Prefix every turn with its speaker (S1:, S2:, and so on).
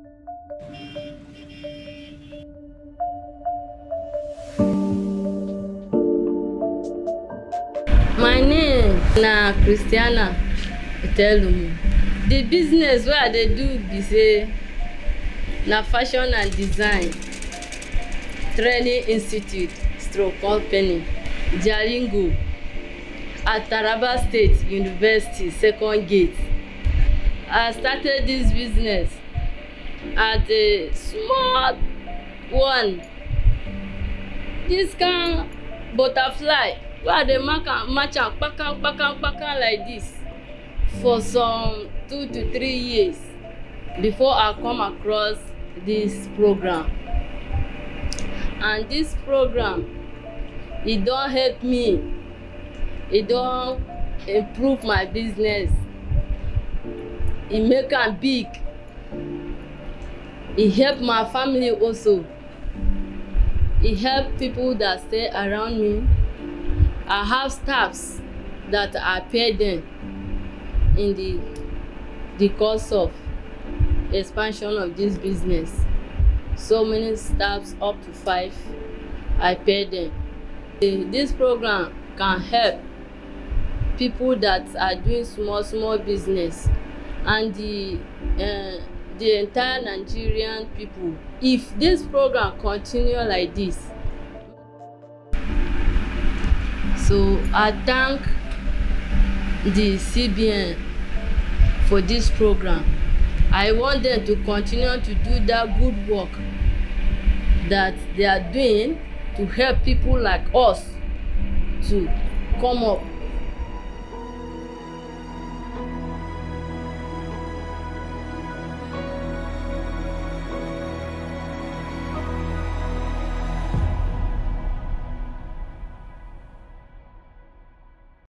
S1: My name na Christiana Itelumu. The business wey I dey do be say na fashion and design training institute stroke company Jalingo at Taraba State University second gate. I started this business at a small one. This kind butterfly wey I dey match am kpakam like this for some 2 to 3 years before I come across this program. And this program, e don help me, e don improve my business, e make am big, e help my family also, e help people that stay around me. I have staffs that I pay them in the course of expansion of this business. So many staffs, up to 5, I pay them. This program can help people that are doing small business and the entire Nigerian people. If this program continue like this, so I thank the CBN for this program. I want them to continue to do that good work that they are doing to help people like us to come up